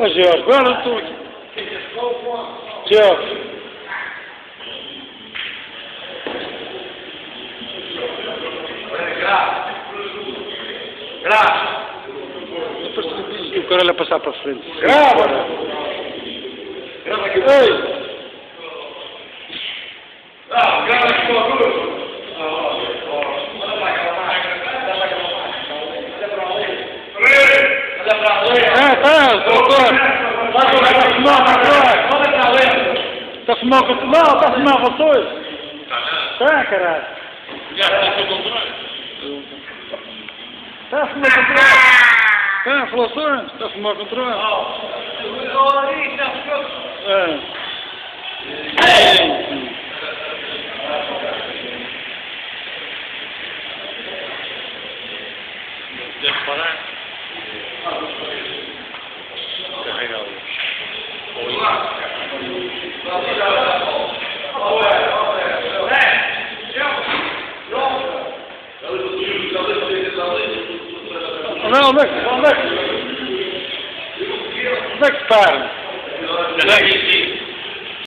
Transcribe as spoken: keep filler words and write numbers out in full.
Ô, Jorge, agora tu aqui. Jorge. Grava! E o cara vai passar para frente. Grava! Grava aqui. Ei! Ah, grava aqui com a cruz. Olha pra cá, olha pra lá. Ah, tá, doutor. Está a fumar com o Olha pra lá. Está a fumar com o Não, está a fumar com vocês. Está, caralho. Já está com o controle. Está a fumar com o controle. Está a falações. Está a fumar com o controle. É. Deve parar. Carrega ali. Onde é que, onde é que, onde é que para?